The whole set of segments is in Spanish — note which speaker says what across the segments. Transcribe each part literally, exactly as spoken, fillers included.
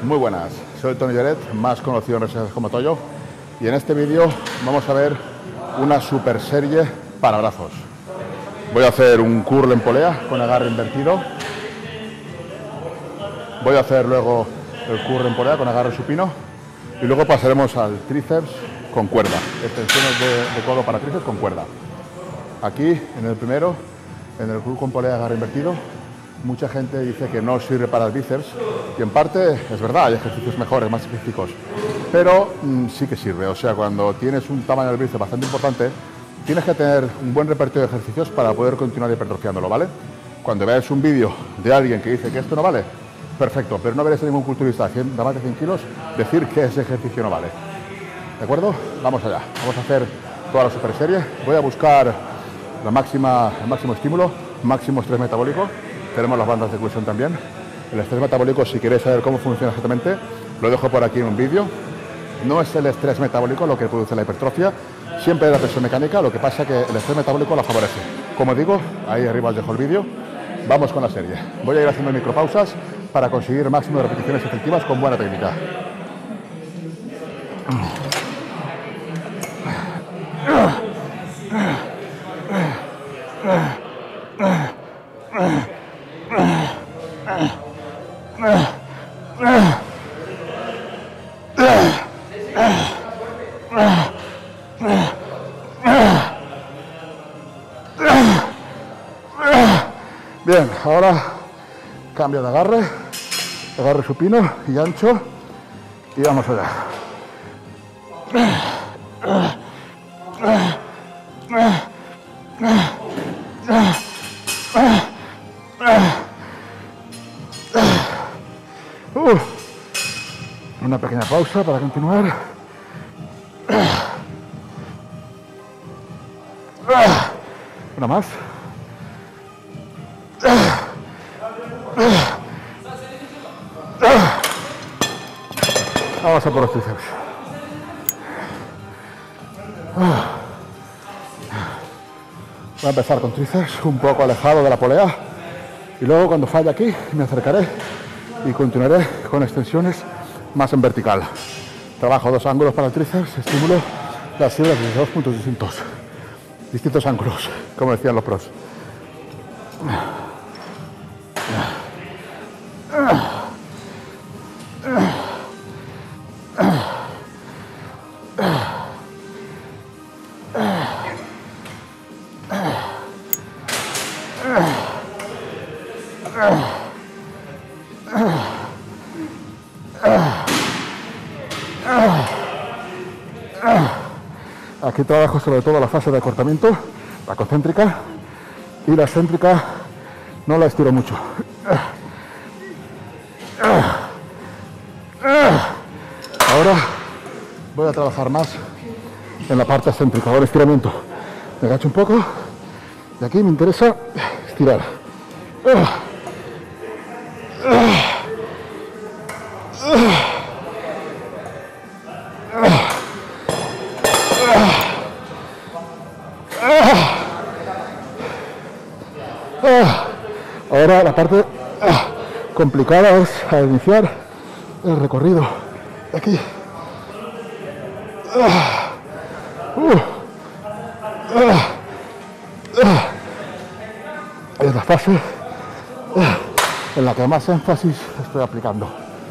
Speaker 1: Muy buenas, soy Toni Lloret, más conocido en redes sociales como Toyo, y en este vídeo vamos a ver una super serie para brazos. Voy a hacer un curl en polea con agarre invertido. Voy a hacer luego el curl en polea con agarre supino. Y luego pasaremos al tríceps con cuerda. Extensiones de, de codo para tríceps con cuerda. Aquí, en el primero, en el curl con polea agarre invertido, mucha gente dice que no sirve para el bíceps. Y en parte es verdad, hay ejercicios mejores, más específicos. Pero mmm, sí que sirve. O sea, cuando tienes un tamaño del bíceps bastante importante, tienes que tener un buen repertorio de ejercicios para poder continuar hipertrofiándolo, ¿vale? Cuando veáis un vídeo de alguien que dice que esto no vale, perfecto, pero no veréis a ningún culturista de más de cien kilos decir que ese ejercicio no vale. ¿De acuerdo? Vamos allá. Vamos a hacer toda la super serie. Voy a buscar la máxima, el máximo estímulo, máximo estrés metabólico. Tenemos las bandas de oclusión también. El estrés metabólico, si queréis saber cómo funciona exactamente, lo dejo por aquí en un vídeo. No es el estrés metabólico lo que produce la hipertrofia, siempre es la presión mecánica, lo que pasa que el estrés metabólico la favorece. Como digo, ahí arriba os dejo el vídeo. Vamos con la serie. Voy a ir haciendo micropausas para conseguir máximo de repeticiones efectivas con buena técnica. Bien, ahora cambio de agarre, agarre supino y ancho, y vamos allá. Uh, una pequeña pausa para continuar. Una más. Vamos a por los tríceps. Voy a empezar con tríceps un poco alejado de la polea y luego cuando falle aquí me acercaré y continuaré con extensiones más en vertical. Trabajo dos ángulos para el tríceps, estimulo las fibras desde dos puntos distintos, distintos ángulos, como decían los pros. Aquí trabajo sobre todo la fase de acortamiento, la concéntrica, y la excéntrica no la estiro mucho. Ahora voy a trabajar más en la parte excéntrica, ahora estiramiento. Me agacho un poco y aquí me interesa estirar. Ahora la parte complicada es al iniciar el recorrido de aquí. Es la fase en la que más énfasis estoy aplicando.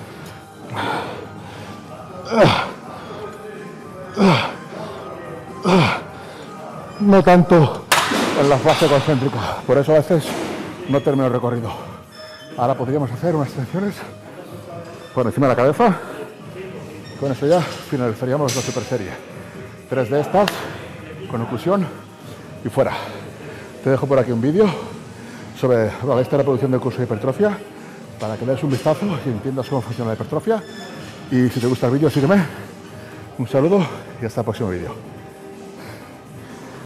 Speaker 1: No tanto en la fase concéntrica, por eso a veces no termino el recorrido. Ahora podríamos hacer unas extensiones por encima de la cabeza. Con eso ya finalizaríamos la super serie. Tres de estas con oclusión y fuera. Te dejo por aquí un vídeo sobre esta reproducción del curso de hipertrofia para que le des un vistazo y entiendas cómo funciona la hipertrofia. Y si te gusta el vídeo, sígueme. Un saludo y hasta el próximo vídeo.